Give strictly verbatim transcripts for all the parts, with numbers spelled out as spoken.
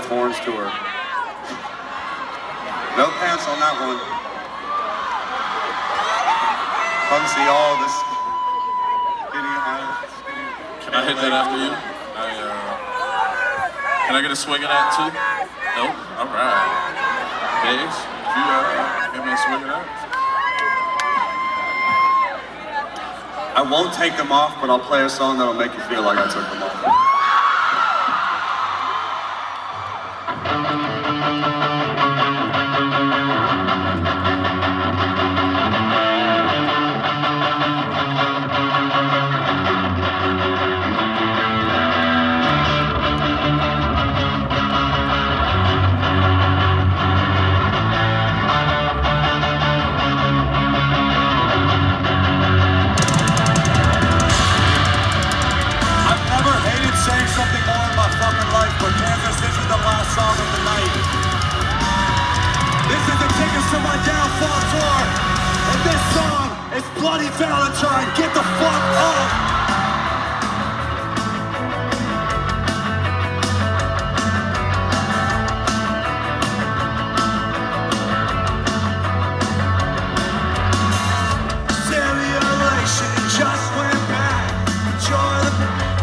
with Horns tour. No pants on that one. Come see all this skinny ass. Can I hit that after you? I, uh, can I get a swing of that too? Nope. All right. Days, you uh, give me a swing of that? I won't take them off, but I'll play a song that'll make you feel like I took them off. Bloody Valentine, get the fuck up! Simulation just went back. Enjoy the...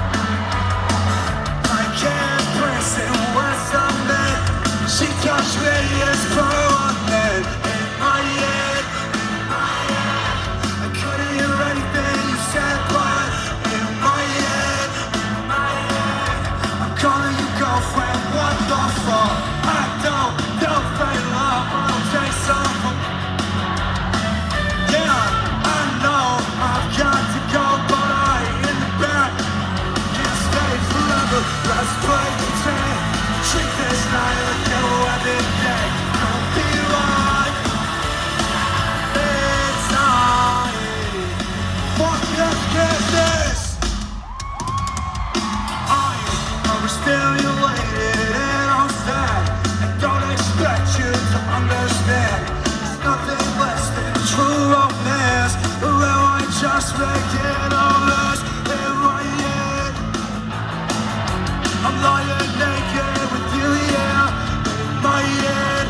I can't press it once I'm dead. She touched me as per one man in my head. Let's play pretend. Treat this night like no other day. Don't be right. It's not it. Fuck this, get this. I'm overstimulated and I'm sad. I don't expect you to understand. There's nothing less than true romance. Though I just making all this in my head. I'm lying naked with you, yeah, in my head.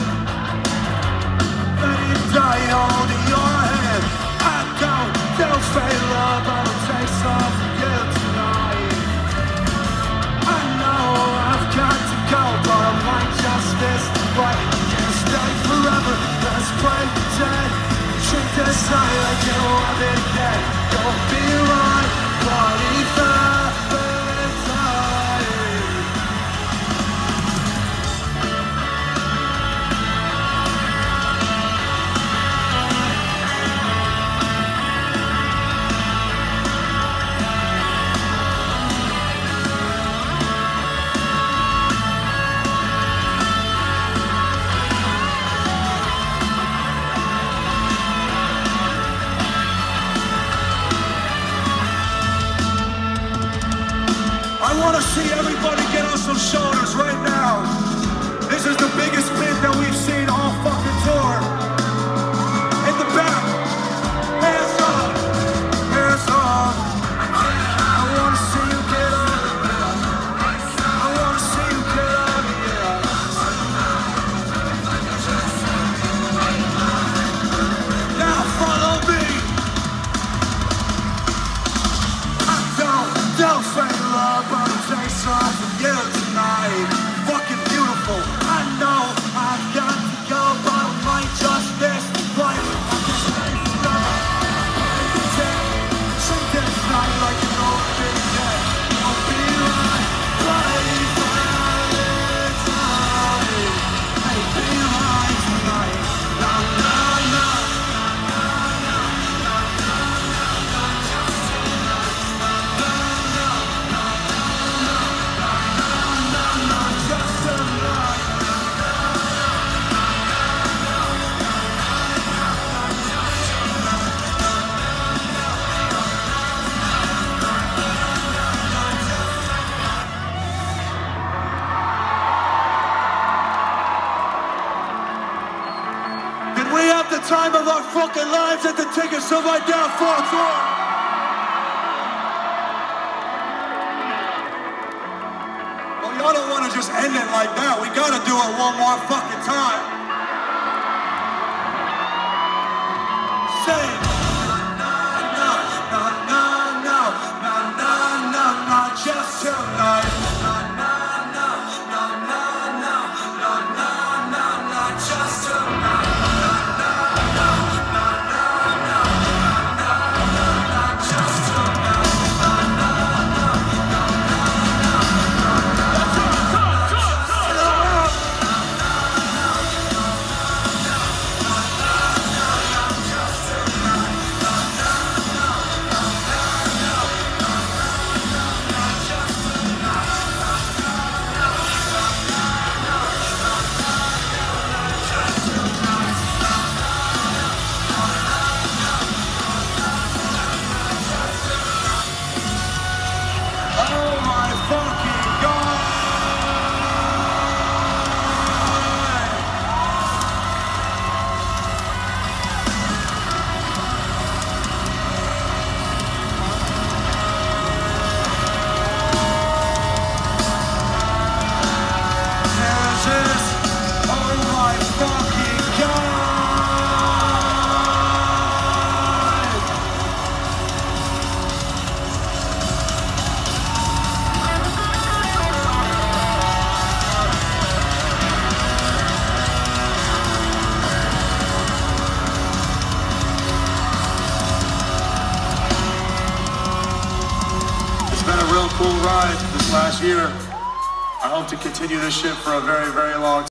Ready to die holding your hand. I don't, don't fake love, I will take some from you tonight. I know I've got to go, but I might just miss the fight. Can't stay forever, let's play pretend. Treat this night like you have it dead. Don't be right, bloody Valentine. I want to see everybody get on some shoulders right now. This is the biggest bit that we've seen all fucking tour. In the back, hands up, hands up. I want to see you get up. I want to see you get up, yeah. Now follow me. I don't, don't fake love, but I'll take some from you tonight. Fucking beautiful. I know I've got to go, but I might just miss the flight. I can stay forever. Treat this night like an old big day. I'll be right, bloody Valentine. Hey, be right tonight. La la la. The time of our fucking lives at the Tickets to My Downfall tour. Oh, I don't want to just end it like that. We gotta do it one more fucking time. Say, na na na na na na na na na just tonight. Na na na na na na na na na na just tonight. Na na na na na na na na just tonight. Oh my fucking God! This is, oh my fucking God! It's been a real cool ride this last year. I hope to continue this shit for a very, very long time.